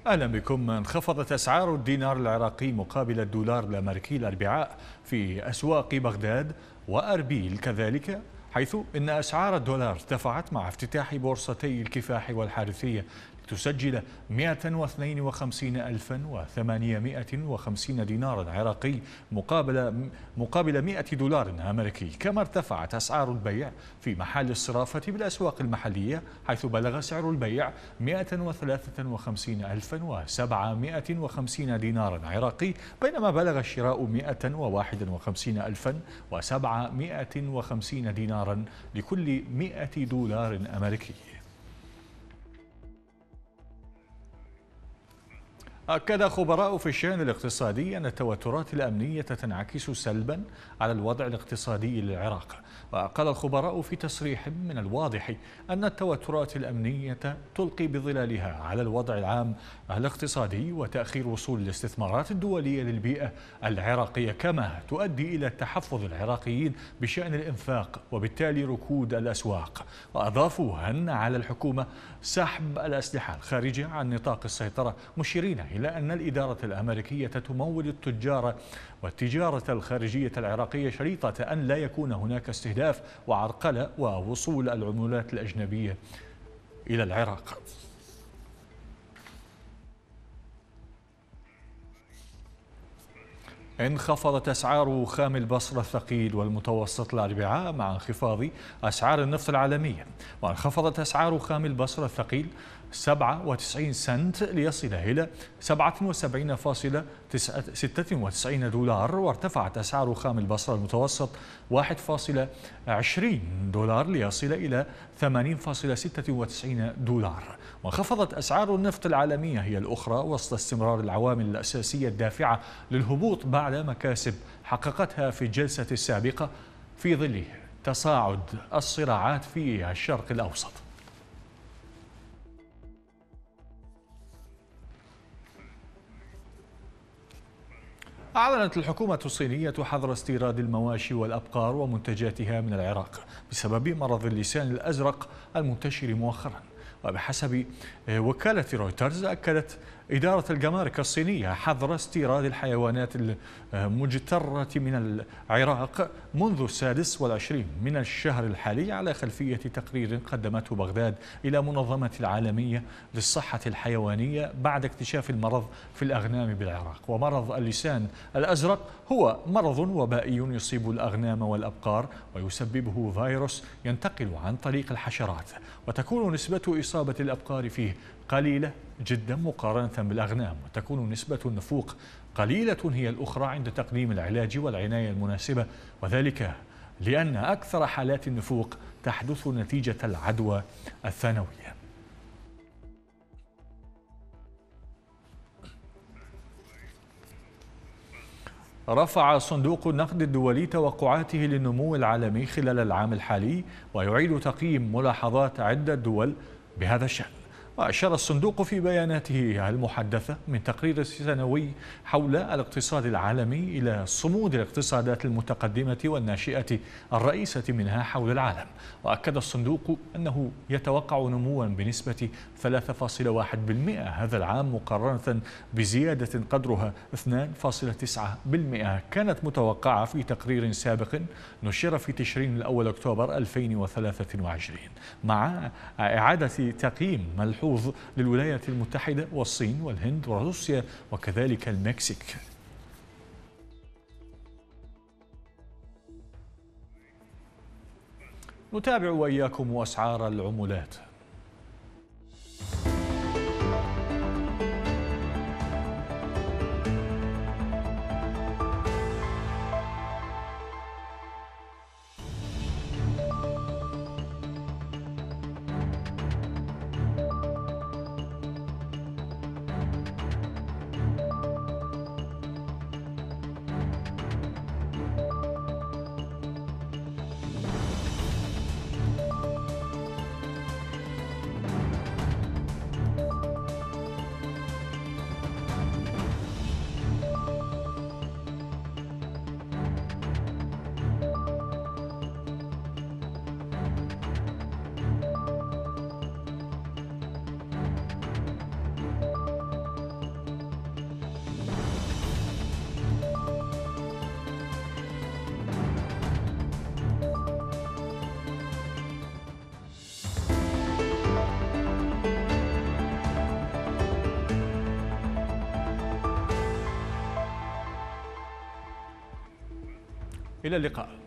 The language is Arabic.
أهلا بكم. انخفضت أسعار الدينار العراقي مقابل الدولار الأمريكي الأربعاء في أسواق بغداد وأربيل كذلك، حيث إن أسعار الدولار ارتفعت مع افتتاح بورصتي الكفاح والحارثية لتسجل 152,850 دينارا عراقي مقابل 100 دولار أمريكي. كما ارتفعت أسعار البيع في محل الصرافة بالأسواق المحلية، حيث بلغ سعر البيع 153,750 دينارا عراقي، بينما بلغ الشراء 151,750 دينارا لكل 100 دولار أمريكي. أكد خبراء في الشأن الاقتصادي أن التوترات الأمنية تنعكس سلبا على الوضع الاقتصادي للعراق. وقال الخبراء في تصريح: من الواضح أن التوترات الأمنية تلقي بظلالها على الوضع العام الاقتصادي وتأخير وصول الاستثمارات الدولية للبيئة العراقية، كما تؤدي إلى تحفظ العراقيين بشأن الإنفاق وبالتالي ركود الأسواق. وأضافوا أن على الحكومة سحب الأسلحة الخارجة عن نطاق السيطرة، مشيرين إلى أن الإدارة الأمريكية تمول التجار والتجارة الخارجية العراقية شريطة أن لا يكون هناك استهداف وعرقلة ووصول العملات الأجنبية إلى العراق. انخفضت أسعار خام البصرة الثقيل والمتوسط الأربعاء مع انخفاض أسعار النفط العالمية. وانخفضت أسعار خام البصرة الثقيل 97 سنت ليصل إلى 77.96 دولار، وارتفعت أسعار خام البصرة المتوسط 1.20 دولار ليصل إلى 80.96 دولار. وانخفضت أسعار النفط العالمية هي الأخرى وسط استمرار العوامل الأساسية الدافعة للهبوط بعد مكاسب حققتها في الجلسة السابقة في ظل تصاعد الصراعات في الشرق الأوسط. أعلنت الحكومة الصينية حظر استيراد المواشي والأبقار ومنتجاتها من العراق بسبب مرض اللسان الأزرق المنتشر مؤخرا. وبحسب وكالة رويترز، أكدت إدارة الجمارك الصينية حظر استيراد الحيوانات المجترة من العراق منذ 26 من الشهر الحالي على خلفية تقرير قدمته بغداد إلى منظمة العالمية للصحة الحيوانية بعد اكتشاف المرض في الأغنام بالعراق. ومرض اللسان الأزرق هو مرض وبائي يصيب الأغنام والأبقار، ويسببه فيروس ينتقل عن طريق الحشرات، وتكون نسبة إصابة الأبقار فيه قليلة جدا مقارنة بالأغنام، وتكون نسبة النفوق قليلة هي الأخرى عند تقديم العلاج والعناية المناسبة، وذلك لأن أكثر حالات النفوق تحدث نتيجة العدوى الثانوية. رفع صندوق النقد الدولي توقعاته للنمو العالمي خلال العام الحالي، ويعيد تقييم ملاحظات عدة دول بهذا الشأن. وأشار الصندوق في بياناته المحدثة من تقرير سنوي حول الاقتصاد العالمي إلى صمود الاقتصادات المتقدمة والناشئة الرئيسة منها حول العالم. وأكد الصندوق أنه يتوقع نموا بنسبة 3.1% هذا العام مقارنة بزيادة قدرها 2.9% كانت متوقعة في تقرير سابق نشر في تشرين الأول أكتوبر 2023، مع إعادة تقييم ملحوظ للولايات المتحدة والصين والهند وروسيا وكذلك المكسيك. نتابع وإياكم أسعار العملات. إلى اللقاء.